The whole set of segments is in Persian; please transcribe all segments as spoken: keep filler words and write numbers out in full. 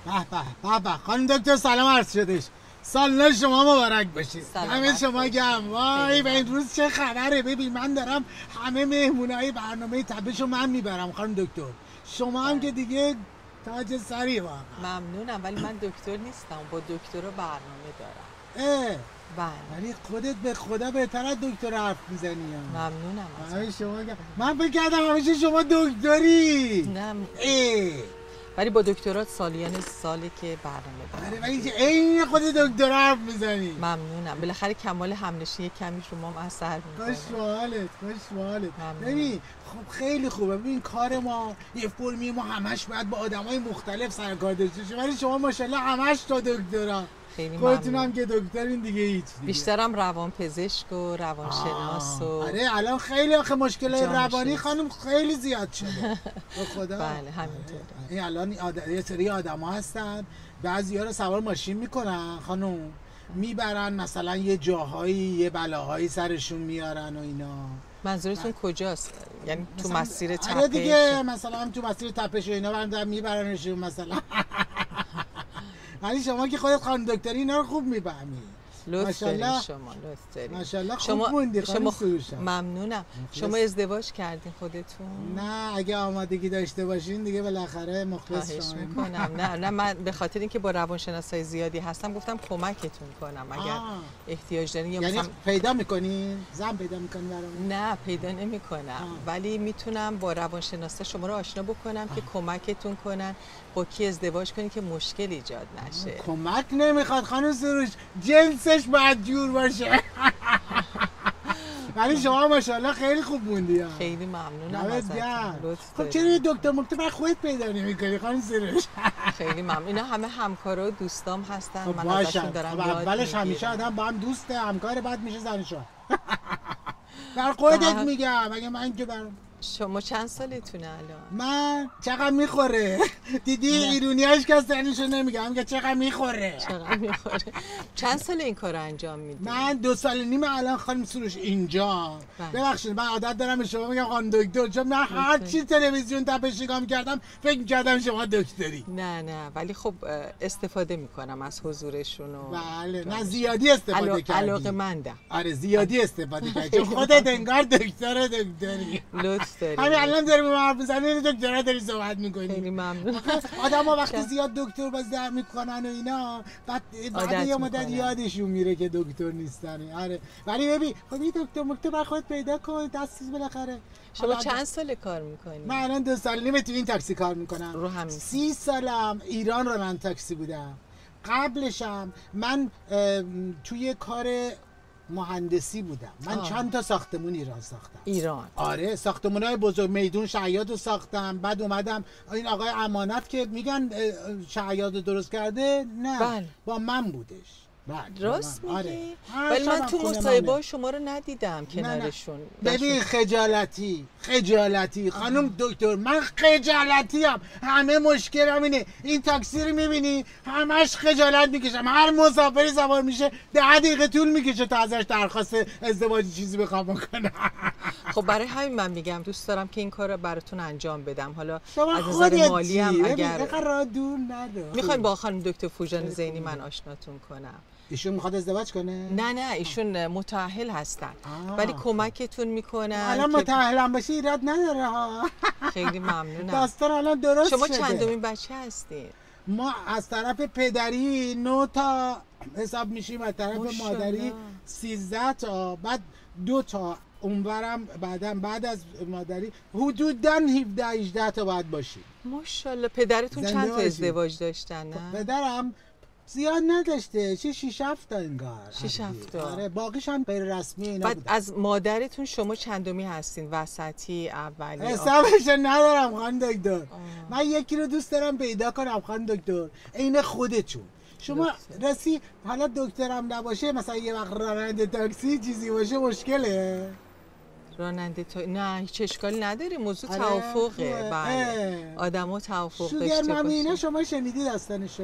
به به به خانم دکتر سلام عرض شدش. سال شما مبارک باشید. همه شما گم. وای و این روز چه خبره؟ ببین من دارم همه مهمونای برنامه تپشو من میبرم خانم دکتر. شما هم که دیگه تاج سری واقعا. ممنونم ولی من دکتر نیستم، با دکتر رو برنامه دارم. اه بله. ولی خودت به خدا بهتر از دکتر حرف میزنی. ممنونم از همه شما گم. من فکر کردم همیشه شما دکتری. نه اه ولی با دکترات سالیان سالی که برنامه دارم. آره ولی عین خود دکتر حرف میزنی. ممنونم. بالاخره کمال همنشینی کمی شما هم اثر میکنه. خوش سوالت خوش سوالت. ببین خب خیلی خوبه. ببین کار ما یه فرمی، ما همش باید با آدمای مختلف سر کار داشته باشیم ولی شما ماشاءالله همش تا دکترا. خیلی خودتونم که دکترین دیگه هیچ دیگه. بیشترم روان پزشک و روانشناس و آره الان خیلی آخه مشکل روانی خانم خیلی زیاد شده. به خدا. بله همینطوره. این الان آد... یه سری آدما هستن بعضیا رو سوار ماشین میکنن خانم میبرن مثلا یه جاهایی یه بلاهایی سرشون میارن و اینا. منظورتون کجاست؟ یعنی تو مسیر تپش؟ آره دیگه مثلا تو مسیر تپش و اینا برن میبرنشون مثلا. ولی شما که خودت خانم دکتری اینا رو خوب میفهمی. لطف دارین شما، لطف دارین. ماشاءالله خوب موندی خانم سروش. ممنونم. شما ازدواج کردین خودتون؟ نه اگه آمادگی داشته باشین دیگه بالاخره مخلص شما میکنم. نه نه من به خاطر اینکه با روانشناسای زیادی هستم گفتم کمکتون کنم اگر آه. احتیاج دارین. یا یعنی مثلا پیدا میکنین؟ زن پیدا میکنین برام؟ نه پیدا نمیکنم ولی میتونم با روانشناسا شما رو آشنا بکنم آه. که کمکتون کنن با کی ازدواج کنین که مشکل ایجاد نشه. کمک نمیخواد خانم سروش، جنسش باید جور باشه. ولی شما ماشاءالله خیلی خوب موندی. خیلی ممنونم ازتون. خب چرا یه دکتر مکتر برای خودت پیدا نمی‌کنی خانم سروش؟ خیلی ممنون. اینا همه همکارا و دوستام هستن. خب من ازشون دارم خب یاد اولش همیشه آدم با هم دوست همکار بعد میشه زنشون. بر خودت میگم اگه من که برام. شما چند سالتونه الان؟ من چقدر میخوره؟ دیدی ایرونیاش که زنشو نمیگم که چقدر میخوره. چقدر میخوره. چند سال این کار انجام میدی؟ من دو سال نیم الان خانم سروش اینجا. ببخشید من عادت دارم به شما میگم خانم دکتر چون من هر چی تلویزیون تپش نگاه میکردم فکر میکردم شما دکتری. نه نه ولی خب استفاده میکنم از حضورشون و بله نه زیادی استفاده کردی. علاقه‌مندم. آره زیادی استفاده کردی چون خودت انگار دکتر دکتری. لطف داری. همین الان داری به من حرف میزنی دکترا داری صحبت میکنی. خیلی ممنون. آدم‌ها وقتی زیاد دکتر باز در میکنن و اینا بعد بعد یه مدت یادشون میره که دکتر نیستن. آره ولی ببین خب این دکتر مکتب بر خودت پیدا کن دستیز بالاخره. شما چند سال کار میکنی؟ من الان دو سال نیم تو این تاکسی کار میکنم. رو همین سی سالم ایران رو من تاکسی بودم. قبلشم من توی کار مهندسی بودم. من آه. چند تا ساختمون ایران ساختم. ایران؟ آره ساختمونای بزرگ میدون شعیاد رو ساختم. بعد اومدم این آقای امانت که میگن شعیاد رو درست کرده نه بل. با من بودش. راست میگی؟ آره. ولی من تو مصاحبه شما رو ندیدم کنارشون. ببین خجالتی خجالتی خانم دکتر من خجالتی ام. همه مشکلم اینه این تاکسی رو میبینی همش خجالت میکشم. هر مسافری سوار میشه ده دقیقه طول میکشه تا ازش درخواست ازدواج چیزی بخوام بکنم. خب برای همین من میگم دوست دارم که این کار رو براتون انجام بدم. حالا از نظر مالی هم اگر دور نرو میخوایم با خانم دکتر فوجان زینی من آشناتون کنم. ایشون میخواد ازدواج کنه؟ نه نه ایشون متأهل هستن ولی کمکتون میکنن. الان متأهلم باشی ایراد نداره ها. خیلی ممنونم. داستان الان درست شما شده. شما چندمین بچه هستین؟ ما از طرف پدری نه تا حساب میشیم، از طرف مادری سیزده تا، بعد دو تا اونورم بعداً بعد از مادری حدوداً هفده هجده تا باید باشیم. ماشاءالله. پدرتون چند تا ازدواج داشتن نه؟ پدرم زیاد نداشته، چه شیش هفت تا انگار. شیش هفت تا. آره باقیش هم غیر رسمی اینا بعد بودن. از مادرتون شما چندمی هستین؟ وسطی، اولی؟ حسابش ندارم خانم دکتر. من یکی رو دوست دارم پیدا کنم خانم دکتر عین خودتون. شما رسی حالا دکترم نباشه مثلا یه وقت راننده تاکسی چیزی باشه مشکله؟ راننده تا نه هیچ اشکالی نداره. موضوع توافقه. بله آدم‌ها توافق داشته باشن. شوگر مامی اینا شما شنیدی داستانشو؟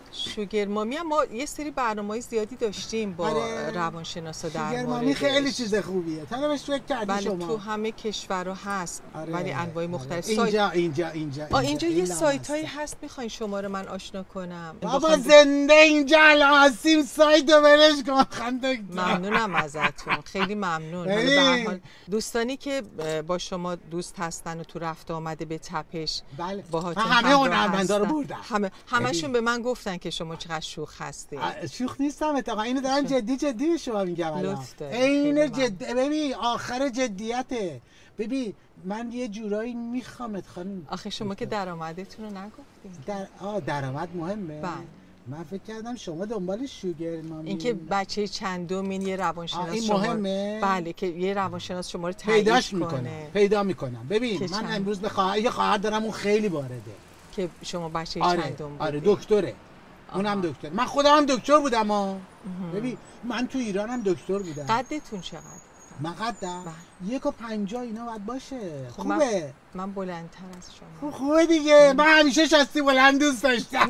شوگر مامی هم ما یه سری برنامه‌های زیادی داشتیم با آره. روانشناسا در شوگر موردش. مامی خیلی چیز خوبیه. تا بهش فکر کردی بله شما؟ تو همه کشورها هست. آره. ولی انواع مختلف. اینجا سایت... اینجا اینجا آ اینجا یه این سایتایی هست میخواین شما رو من آشنا کنم. بابا بخوام- زنده اینجا الان هستیم سایت رو برش کن خنده. ممنونم ازتون، خیلی ممنون. حالا به هر حال دوستانی که با شما دوست هستن و تو رفت آمده به تپش بله. باهاتون من همه همراه هنرمندا رو هستن. بردم. همه همشون به من گفتن که شما چقدر شوخ هستید. شوخ نیستم اتفاقا اینو دارم جدی جدی به شما میگم الان. لطف داری. این خیلی جد ببین آخر جدیته. ببین من یه جورایی میخوامت خانم. آخه شما که درآمدتون رو نگفتید. در آ درآمد مهمه. بله. من فکر کردم شما دنبال شوگر مامی. اینکه بچه چندمین یه روانشناس این شما مهمه؟ بله که یه روانشناس شما رو تایید پیداش کنه میکنم. پیدا میکنم. ببین که من چند؟ امروز به خواهر یه خواهر دارم اون خیلی وارده. که شما بچه آره چندم بودید. آره دکتره. اونم دکتر. من خودم هم دکتر بودم ها. ببین من تو ایرانم دکتر بودم. قدتون چقدر؟ من قدم یک و پنجاه اینا باید باشه. خب خوبه. من, من بلندتر از شما. خب خوبه دیگه. من همیشه شاستی بلند دوست داشتم.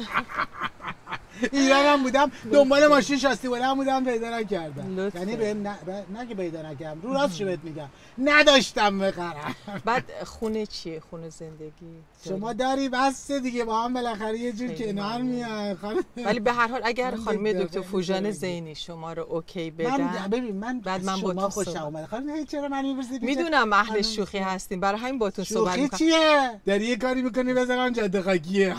ایرانم بودم دنبال ماشین شاستی بلند بودم پیدا نکردم. یعنی به نه نه که پیدا نکردم. رو راستش بهت میگم. نداشتم بخرم. بعد خونه چیه؟ خونه زندگی شما داری بس دیگه با هم بالاخره یه جور کنار میاد. ولی به هر حال اگر خانم دکتر فوژان زینی شما رو اوکی بدن من ببین من بعد من با شما خوشم اومد. خانم چرا من میپرسید؟ میدونم اهل شوخی هستین برای همین باتون صحبت میکنم. شوخی چیه؟ داری یه کاری میکنی بزنم جاده خاکیه.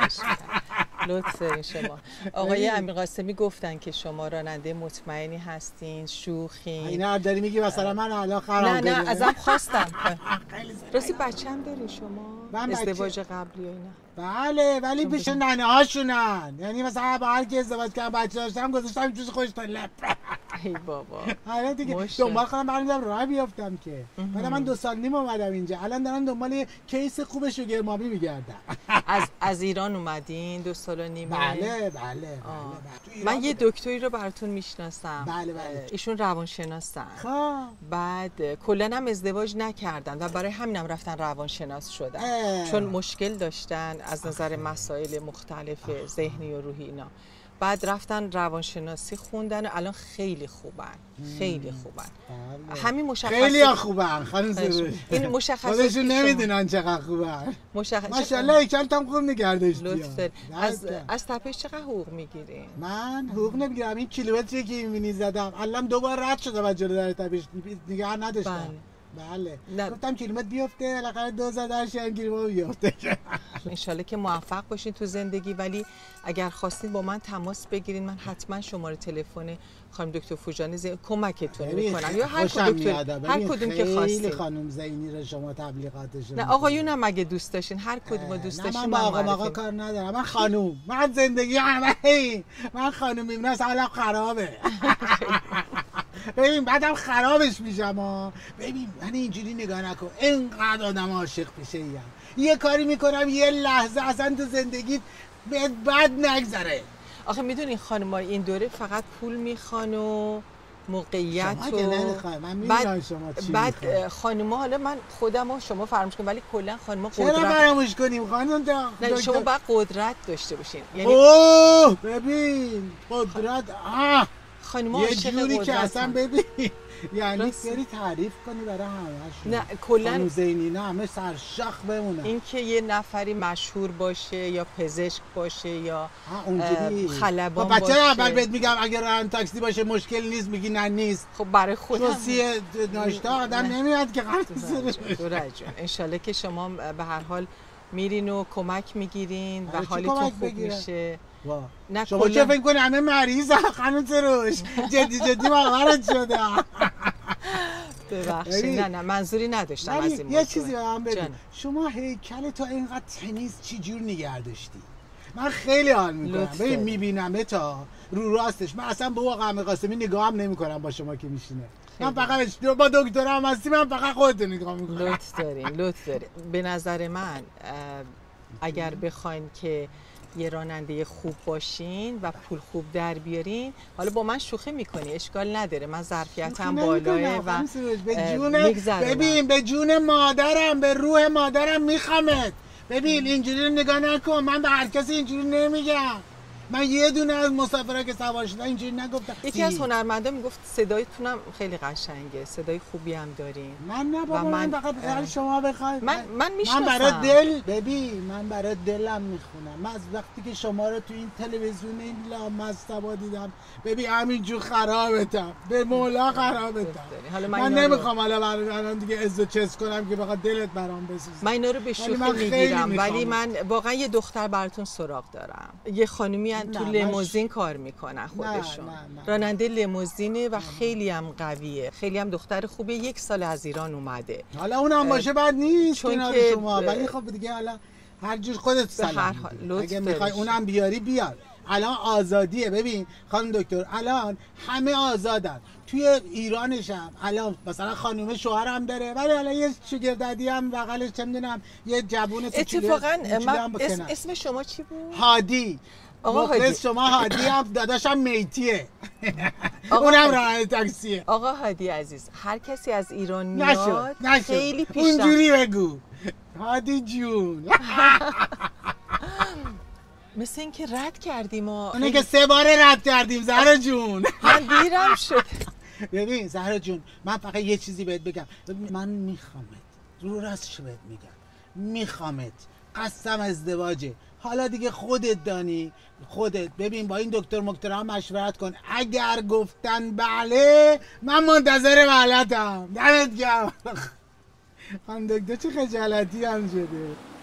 لطف دارین شما. آقای امیرقاسمی گفتن که شما راننده مطمئنی هستین، شوخین. اینا داری میگی مثلا من الان خراب نه نه ازم خواستم. راستی بچه‌م داری شما؟ ازدواج قبلی و اینا؟ بله ولی پیش ننه هاشونن. یعنی مثلا با هر کی ازدواج کردم بچه داشتم گذاشتم جوز خوش تا لب. ای بابا. آره دیگه دنبال کنم برمی‌دارم راه بیافتم که. بعد من دو سال نیم اومدم اینجا. الان دارم دنبال کیس خوب شوگر مامی میگردم. از از ایران اومدین دو سال و نیمه؟ بله بله بله. من یه دکتری رو براتون میشناسم. بله بله. ایشون روانشناسن. خب بعد کلا هم ازدواج نکردن و برای همینم رفتن روانشناس شدن. اه. چون مشکل داشتن از نظر مسائل مختلف ذهنی و روحی اینا. بعد رفتن روانشناسی خوندن و الان خیلی خوبن. خیلی خوبن. بله. همین مشخصه خیلی خوبن خانم سروش. این مشخصه خودشون نمیدونن چقدر خوبن. مشخصه ماشاءالله یکم تام خوب نگه داشتی. لطف داری. از از تپش چقدر حقوق میگیرین؟ من حقوق نمیگیرم. این کیلومتری که میبینی زدم الان دو بار رد شدم از جلو در تپش نگه نداشتم. بله. بله. گفتم کیلومتر بیفته بالاخره دو زدن شن کیلومتر بیفته. انشالله که موفق باشین تو زندگی. ولی اگر خواستین با من تماس بگیرین من حتما شماره تلفن خانم دکتر فوژان زینی کمکتون میکنم یا هر کدوم هر کدوم که خواستین. خیلی خانم زینی رو شما تبلیغاتش. نه آقایون هم اگه دوست داشتین هر کدوم دوست داشتین. من با آقا آقا کار ندارم. من خانوم. من زندگی همه من خانوم میمونم حالم خرابه. ببین بعدم خرابش میشم ها. ببین من اینجوری نگاه نکن. اینقدر آدم عاشق میشه یم. یه کاری میکنم یه لحظه اصلا تو زندگیت بهت بد نگذره. آخه میدونین خانم‌ها این دوره فقط پول میخوان و موقعیت شما که نمیخوای. من میدونم شما چی بعد خانم‌ها حالا من خودم و شما فراموش کنیم ولی کلا خانم‌ها قدرت. چرا فراموش کنیم خانم جان؟ نه شما باید قدرت داشته باشین. یعنی اوه ببین قدرت آه خانم‌ها یه جوری که اصلا ببین یعنی بری تعریف کنی برای همه‌شون. نه کلا خانم زینی نه همه سرشاخ بمونن. این که یه نفری مشهور باشه یا پزشک باشه یا اونجوری خلبان باشه. بچه اول بهت میگم اگر راننده تاکسی باشه مشکل نیست میگی نه نیست. خب برای خودم توصیه ناشتا آدم نمیاد که قرار جون. ان شاءالله که شما به هر حال میرین و کمک میگیرین و حالتون خوب میشه. نه شما چه فکر کنی همه مریضن خانم سروش؟ جدی جدی باورت شده. ببخشید نه نه منظوری نداشتم از این موضوع. یه چیزی به من بگو شما هیکل تو اینقدر تمیز چی جور نگه داشتی؟ من خیلی حال میکنم. ببین میبینم تا رو راستش من اصلا به آقا امیرقاسمی نگاهم نمیکنم با شما که میشینه. من فقط با دکترم هستی من فقط خودت نگاه میکنم. لطف دارین لطف دارین. به نظر من اگر بخواین که یه راننده خوب باشین و پول خوب در بیارین، حالا با من شوخی میکنی اشکال نداره، من ظرفیتم بالاه و به جون ببین به جون مادرم به روح مادرم میخوامت. ببین اینجوری نگاه نکن، من به هر کسی اینجوری نمیگم. من یه دونه از مسافرها که سوار شدن اینجوری نگفتم. یکی از هنرمندا میگفت صدایتونم خیلی قشنگه، صدای خوبی هم دارین. من نه بابا، من فقط برای شما بخوام. من من میشناسم. من برای دل ببین، من برای دلم میخونم. من از وقتی که شما رو تو این تلویزیون این لامصبا دیدم، ببین همینجور خرابتم، به مولا خرابتم. حالا من, من نمیخوام حالا الان دیگه عزو چس کنم که بخواد دلت برام بسوزه. من اینا رو به شوخی میگیرم، ولی من واقعا یه دختر براتون سراغ دارم. یه خانومی تو لیموزین کار میکنن خودشون، راننده لیموزینه و خیلی هم قویه، خیلی هم دختر خوبیه. یک سال از ایران اومده. حالا اونم باشه بد نیست چون که شما، ولی خب دیگه حالا هر جور خودت سلام. اگه میخوای اونم بیاری بیار. الان آزادیه. ببین خانم دکتر، الان همه آزادن توی ایرانش هم. الان مثلا خانم شوهرم داره، ولی الان یه شگرددی هم بغلش چه میدونم یه جوون اتفاقا من اسم, اسم شما چی بود؟ هادی. آقا هادی شما هادی هم داداشم میتیه. اونم راننده تاکسیه. آقا هادی عزیز، هر کسی از ایران میاد خیلی پیشرفت. اونجوری بگو هادی جون. مثل این که رد کردیم. اونه که سه باره رد کردیم زهرا جون. من دیرم شد. ببین زهرا جون، من فقط یه چیزی بهت بگم. من میخوامت، رو راستش بهت میگم، میخوامت. قسم ازدواجه. حالا دیگه خودت دانی، خودت ببین با این دکتر مکترها مشورت کن. اگر گفتن بله، من منتظر بلتم. دمت گرم. خانم دکتر چه خجالتی هم شده.